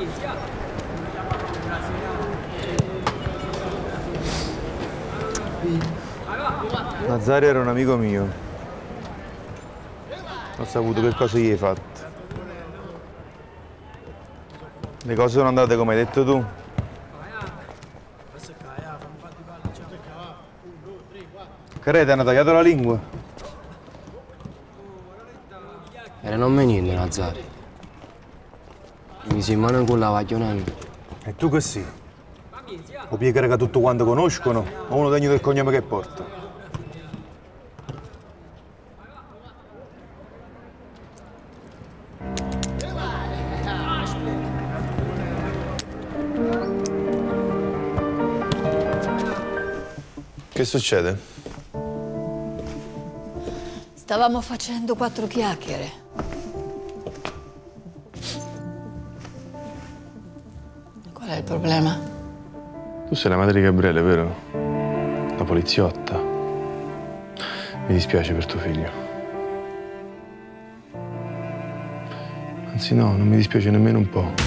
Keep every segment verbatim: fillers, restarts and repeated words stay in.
Nazario era un amico mio. Ho saputo che cosa gli hai fatto. Le cose sono andate come hai detto tu. Carete, hanno tagliato la lingua. Era non me niente, Nazario. Mi si in mano con la vaglione. E tu che sì? O piegare che tutto quanto conoscono o uno degno del cognome che porta? Che succede? Stavamo facendo quattro chiacchiere. Qual è il problema? Tu sei la madre di Gabriele, vero? La poliziotta. Mi dispiace per tuo figlio. Anzi no, non mi dispiace nemmeno un po'.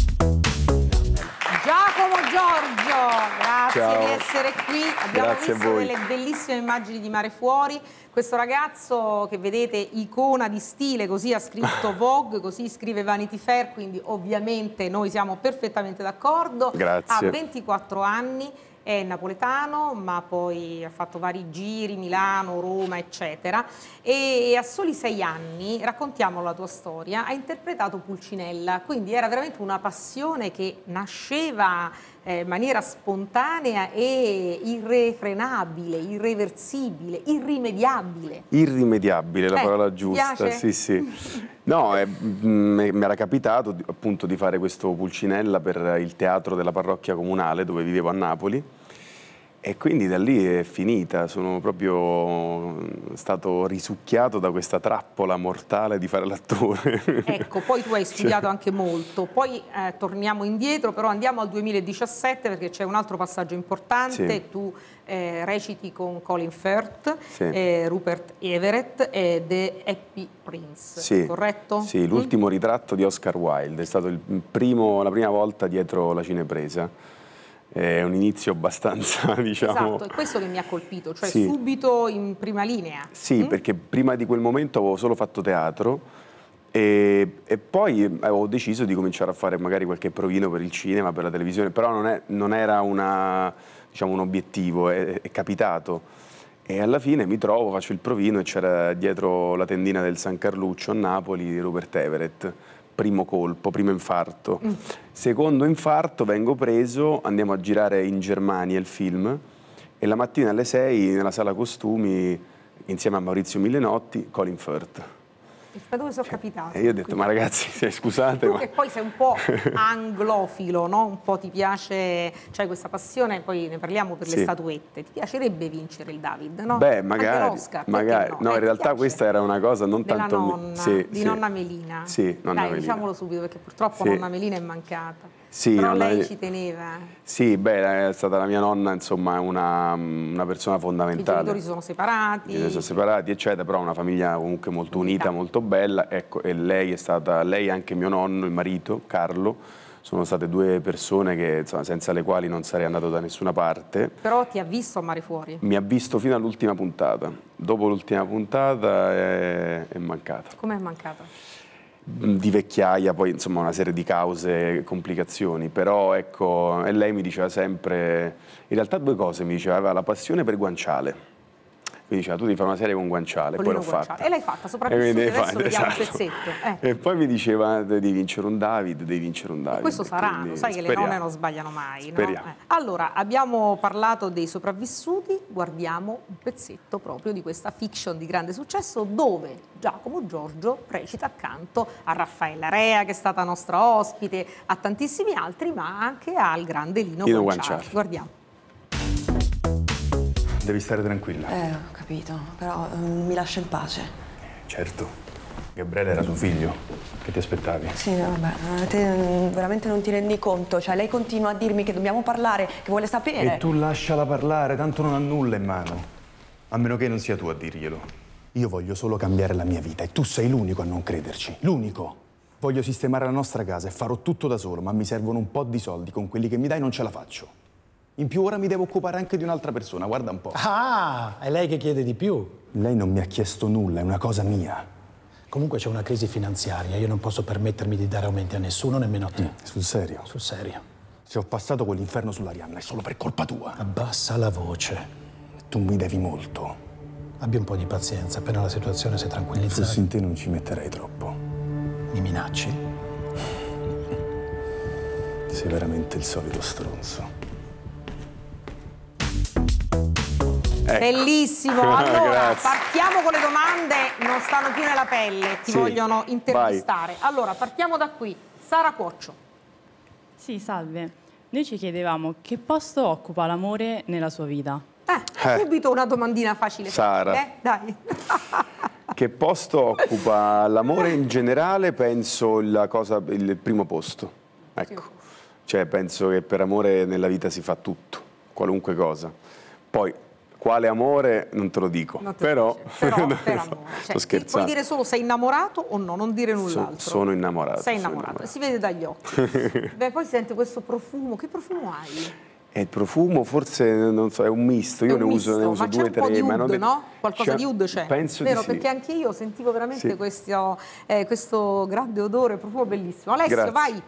Giacomo Giorgio, grazie Ciao. di essere qui. Abbiamo Grazie visto a voi. delle bellissime immagini di Mare Fuori. Questo ragazzo che vedete, icona di stile, così ha scritto Vogue, così scrive Vanity Fair, quindi ovviamente noi siamo perfettamente d'accordo. Grazie. Ha ventiquattro anni, è napoletano, ma poi ha fatto vari giri, Milano, Roma, eccetera. E a soli sei anni, raccontiamo la tua storia, ha interpretato Pulcinella, quindi era veramente una passione che nasceva eh, in maniera spontanea e irrefrenabile, irreversibile, irrimediabile. Irrimediabile, la Eh, parola ti giusta, piace? sì, sì. No, eh, mm, mi era capitato di- appunto di fare questo Pulcinella per il teatro della parrocchia comunale dove vivevo a Napoli e quindi da lì è finita, sono proprio stato risucchiato da questa trappola mortale di fare l'attore. Ecco, poi tu hai studiato anche molto, poi eh, torniamo indietro, però andiamo al duemiladiciassette perché c'è un altro passaggio importante, Sì. tu eh, reciti con Colin Firth, Sì. eh, Rupert Everett e The Happy Prince, Sì, corretto? sì, l'ultimo ritratto di Oscar Wilde, è stato il primo, la prima volta dietro la cinepresa. È un inizio abbastanza, diciamo... Esatto, è questo che mi ha colpito, cioè Sì. subito in prima linea. Sì, Mm? perché prima di quel momento avevo solo fatto teatro e, e poi avevo deciso di cominciare a fare magari qualche provino per il cinema, per la televisione, però non, è, non era una, diciamo, un obiettivo, è, è capitato. E alla fine mi trovo, faccio il provino e c'era dietro la tendina del San Carluccio a Napoli Rupert Everett. Primo colpo, primo infarto. Mm. Secondo infarto vengo preso, andiamo a girare in Germania il film e la mattina alle sei nella sala costumi insieme a Maurizio Millenotti, Colin Firth. Da dove sono capitato? E io ho detto, ma ragazzi, se- scusate, Tu ma... che poi sei un po' anglofilo, no? Un po' ti piace, c'hai questa passione, poi ne parliamo per le Sì. statuette. Ti piacerebbe vincere il David, no? Beh, Anche magari, l'Oscar, perché magari. no? No, Eh, in ti realtà piace? questa era una cosa non Della tanto... mi- nonna, sì, di sì. nonna Melina. Sì, nonna Dai, Melina. diciamolo subito, perché purtroppo Sì. nonna Melina è mancata. Sì, Però nonna lei Melina- ci teneva. Sì, beh, è stata la mia nonna, insomma, una, una persona I fondamentale. genitori si sono separati. I genitori sono separati, eccetera, però una famiglia comunque molto Unità. unita, molto bella. Ecco, e lei è stata, lei e anche mio nonno, il marito, Carlo, sono state due persone che, insomma, senza le quali non sarei andato da nessuna parte. Però ti ha visto a Mare Fuori. Mi ha visto fino all'ultima puntata. Dopo l'ultima puntata è, è mancata. Com'è mancata? Di vecchiaia, poi insomma una serie di cause, complicazioni, però ecco, e lei mi diceva sempre, in realtà due cose mi diceva, aveva la passione per Guanciale, mi diceva tu devi fare una serie con Guanciale, Polino poi l'ho Guanciale. fatta. E l'hai fatta, E sopravvissuta, quindi adesso fa- vediamo esatto. un pezzetto. Eh. E poi mi diceva devi vincere un David, devi vincere un David. E questo sarà, quindi lo sai che le speriamo. nonne non sbagliano mai, no? Speriamo. Eh. Allora, abbiamo parlato dei sopravvissuti, guardiamo un pezzetto proprio di questa fiction di grande successo dove Giacomo Giorgio recita accanto a Raffaella Rea, che è stata nostra ospite, a tantissimi altri, ma anche al grande Lino, Lino Guanciale. Guanciale. Guardiamo. Devi stare tranquilla. Eh, ho capito, però eh, mi lascia in pace. Certo. Gabriele era suo figlio. Che ti aspettavi? Sì, vabbè, eh, te mm, veramente non ti rendi conto. Cioè, lei continua a dirmi che dobbiamo parlare, che vuole sapere. E tu lasciala parlare, tanto non ha nulla in mano. A meno che non sia tu a dirglielo. Io voglio solo cambiare la mia vita e tu sei l'unico a non crederci. L'unico. Voglio sistemare la nostra casa e farò tutto da solo, ma mi servono un po' di soldi. Con quelli che mi dai non ce la faccio. In più ora mi devo occupare anche di un'altra persona, guarda un po'. Ah, è lei che chiede di più. Lei non mi ha chiesto nulla, è una cosa mia. Comunque c'è una crisi finanziaria, io non posso permettermi di dare aumenti a nessuno, nemmeno a te. Mm, sul serio? Sul serio. Se ho passato quell'inferno sull'Arianna è solo per colpa tua. Abbassa la voce. Tu mi devi molto. Abbi un po' di pazienza, appena la situazione si è tranquillizzata. Fossi in te non ci metterei troppo. Mi minacci? Sei veramente il solito stronzo. Ecco. Bellissimo, allora Grazie. partiamo con le domande, non stanno più nella pelle, ti Sì, vogliono intervistare. Allora partiamo da qui, Sara Cuoccio. Sì, salve. Noi ci chiedevamo che posto occupa l'amore nella sua vita? Eh, Eh. subito una domandina facile. Sara. Eh, dai. Che posto occupa l'amore in generale? Penso la cosa, il primo posto. Ecco. Cioè penso che per amore nella vita si fa tutto, qualunque cosa. Poi quale amore non te lo dico, Non te però, lo dice, però per amore. Cioè, sto scherzando. puoi dire solo sei innamorato o no, non dire null'altro. So- sono innamorato. Sei sono innamorato, innamorato. si vede dagli occhi. Beh, poi si sente questo profumo, che profumo hai? E il profumo forse, non so, è un misto, io È ne un uso, misto, ne uso ma c'è due, un po' tre. di ma oud, non de- no? Qualcosa c'è- di oud c'è. Penso Vero, di sì. perché anche io sentivo veramente Sì. questo, eh, questo grande odore, profumo bellissimo. Alessio, Grazie. vai.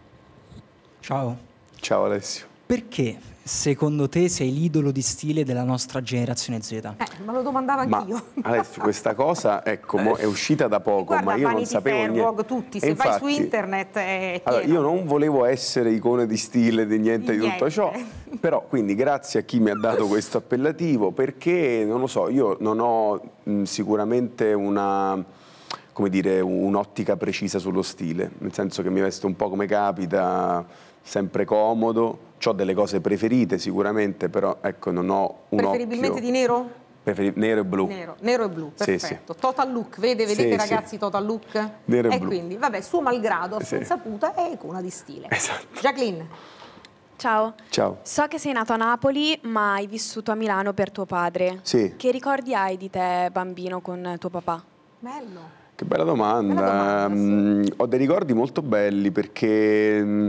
Ciao. Ciao Alessio. Perché secondo te sei l'idolo di stile della nostra generazione Z? Eh, me lo domandavo Ma anch'io. Alessio, questa cosa ecco, mo è uscita da poco, Guarda, ma io non Vanity sapevo Fair, niente. Vogue, tutti, se E vai su infatti- internet è Allora, pieno. io non volevo essere icona di stile di niente Di di tutto niente. ciò, però quindi grazie a chi mi ha dato questo appellativo, perché non lo so, io non ho mh, sicuramente una, come dire, un'ottica precisa sullo stile, nel senso che mi vesto un po' come capita, sempre comodo, ho delle cose preferite sicuramente, però ecco non ho un Preferibilmente occhio. di nero? Preferi- nero e blu. Nero, nero e blu, Sì, perfetto. Total look, vede, vedete Sì, ragazzi, sì. total look? Nero e e blu. quindi, vabbè, suo malgrado, a sua Sì. insaputa, è icona di stile. Esatto. Jacqueline, Ciao. Ciao. So che sei nato a Napoli, ma hai vissuto a Milano per tuo padre. Sì. Che ricordi hai di te bambino con tuo papà? bello. Che bella domanda. Bella domanda, Mm, ho dei ricordi molto belli perché, mm,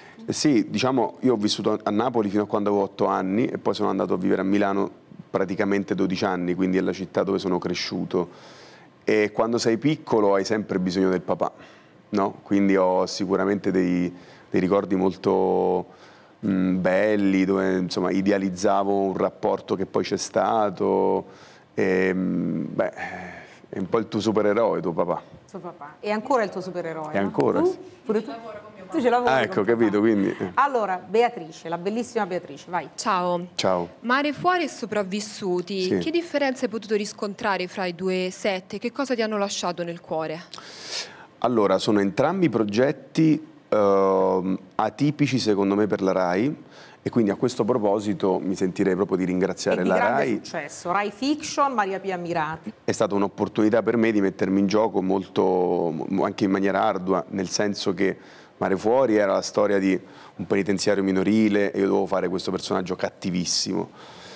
sì, diciamo, io ho vissuto a Napoli fino a quando avevo otto anni e poi sono andato a vivere a Milano praticamente dodici anni, quindi è la città dove sono cresciuto. E quando sei piccolo hai sempre bisogno del papà, no? Quindi ho sicuramente dei, dei ricordi molto mm, belli, dove insomma idealizzavo un rapporto che poi c'è stato. E, mm, beh, è un po' il tuo supereroe, tuo papà. Suo papà. E ancora il tuo supereroe? E no? ancora, Tu? sì. Pure tu? Tu ce lavori Ah, con ecco, papà. capito, quindi... eh. Allora, Beatrice, la bellissima Beatrice, vai. Ciao. Ciao. Mare fuori e sopravvissuti, Sì. che differenze hai potuto riscontrare fra i due set? Che cosa ti hanno lasciato nel cuore? Allora, sono entrambi progetti ehm, atipici secondo me per la RAI e quindi a questo proposito mi sentirei proprio di E ringraziare di la grande RAI. successo. Rai Fiction, Maria Pia Mirati. È stata un'opportunità per me di mettermi in gioco molto, mo- anche in maniera ardua, nel senso che Mare Fuori era la storia di un penitenziario minorile e io dovevo fare questo personaggio cattivissimo.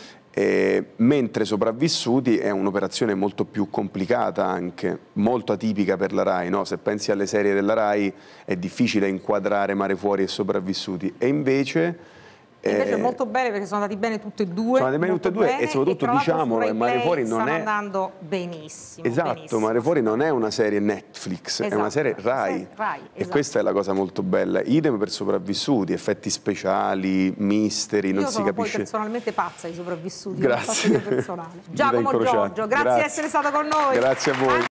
E, mentre Sopravvissuti è un'operazione molto più complicata anche, molto atipica per la RAI, no? Se pensi alle serie della RAI è difficile inquadrare Mare Fuori e Sopravvissuti e invece... Invece eh, è molto bene perché sono andati bene tutte e due. Sono andati bene molto tutte e due bene, e soprattutto tra l'altro diciamolo, su Rai Mare Play Fuori non stanno è- andando benissimo. Esatto, benissimo. Mare Fuori non è una serie Netflix, è una Esatto, serie è una RAI. serie Rai, E esatto. questa è la cosa molto bella. Idem per Sopravvissuti, effetti speciali, misteri, non Io si sono poi capisce. personalmente pazza ai sopravvissuti. Grazie. non so se è personale. Vita Giacomo incrociata. Giorgio, grazie, Grazie. di essere stato con noi. Grazie a voi.